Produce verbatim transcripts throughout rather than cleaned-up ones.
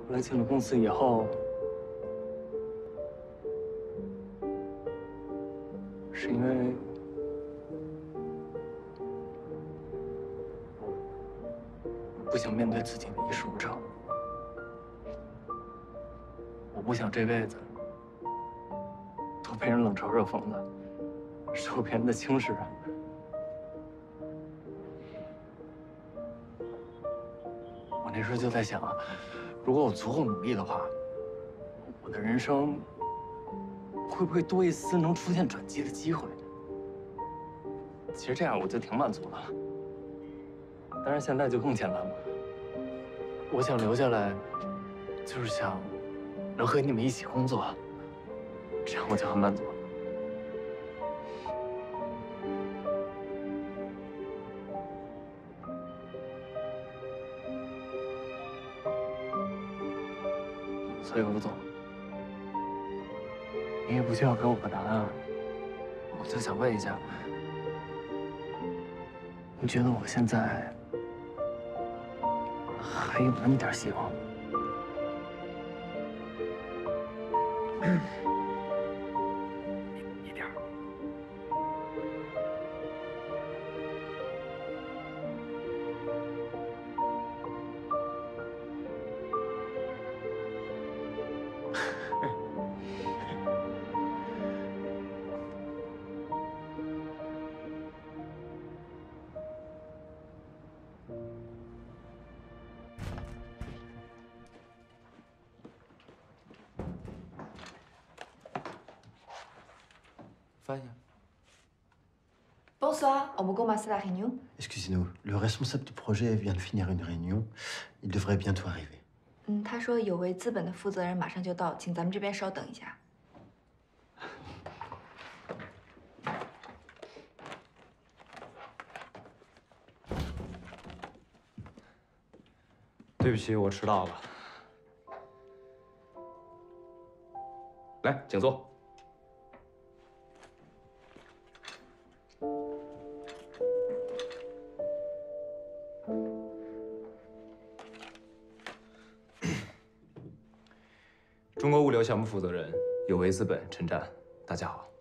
来进了公司以后，是因为我不想面对自己的一事无成，我不想这辈子都被人冷嘲热讽的，受别人的轻视。我那时候就在想，如果我足够努力的话，我的人生会不会多一丝能出现转机的机会？其实这样我就挺满足的了。当然现在就更简单了，我想留下来，就是想能和你们一起工作，这样我就很满足了。所以，吴总，你也不需要给我个答案，我就想问一下，你觉得我现在还有那么点希望吗？一点儿。翻一下。 Bonsoir, on peut commencer la réunion? Excusez-nous, le responsable du projet vient de finir une réunion. Il devrait bientôt arriver. 嗯，他说有位资本的负责人马上就到，请咱们这边稍等一下。 对不起，我迟到了。来，请坐。中国物流项目负责人有为资本陈战，大家好。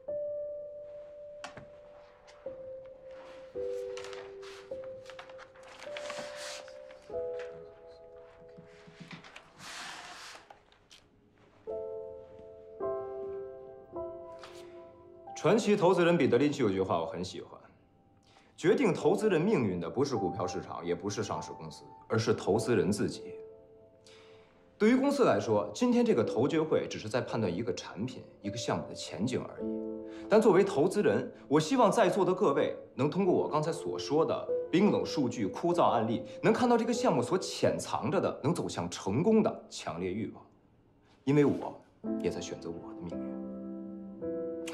传奇投资人彼得林奇有句话我很喜欢：决定投资人命运的不是股票市场，也不是上市公司，而是投资人自己。对于公司来说，今天这个投决会只是在判断一个产品、一个项目的前景而已。但作为投资人，我希望在座的各位能通过我刚才所说的冰冷数据、枯燥案例，能看到这个项目所潜藏着的能走向成功的强烈欲望，因为我也在选择我的命运。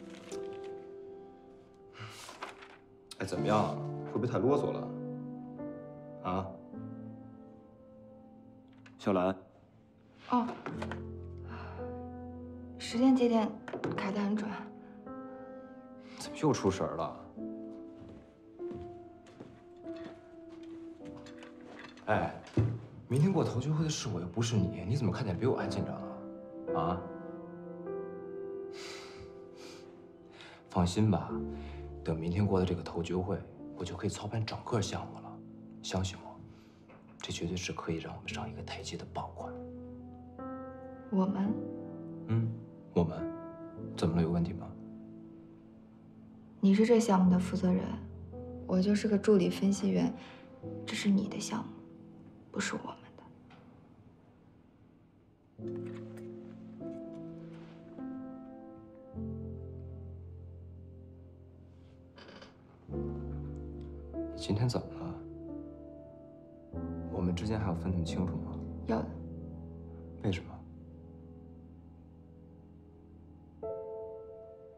哎，怎么样？会不会太啰嗦了？啊，小兰。 哦，时间节点卡得很准。 怎么又出神了？哎，明天过投决会的是我，又不是你，你怎么看起来比我还紧张啊？啊？放心吧，等明天过的这个投决会，我就可以操盘整个项目了。相信我，这绝对是可以让我们上一个台阶的爆款。 我们， 嗯，我们，怎么了？有问题吗？ 你是这项目的负责人，我就是个助理分析员，这是你的项目，不是我们的。 你今天怎么了？我们之间还要分那么清楚吗？ 要的。 为什么？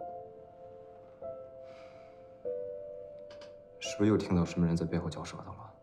是不是又听到什么人在背后嚼舌头了？